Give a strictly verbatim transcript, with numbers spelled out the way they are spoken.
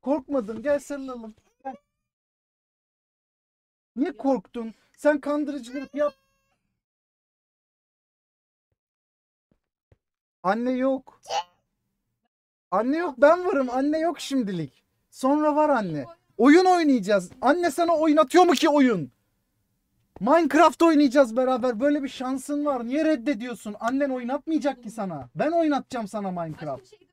Korkmadın. Gel sarılalım. Gel. Niye korktun? Sen kandırıcılık yap. Anne yok. Anne yok, ben varım. Anne yok şimdilik. Sonra var anne. Oyun oynayacağız. Anne sana oynatıyor mu ki oyun? Minecraft oynayacağız beraber. Böyle bir şansın var. Niye reddediyorsun? Annen oynatmayacak ki sana. Ben oynatacağım sana Minecraft.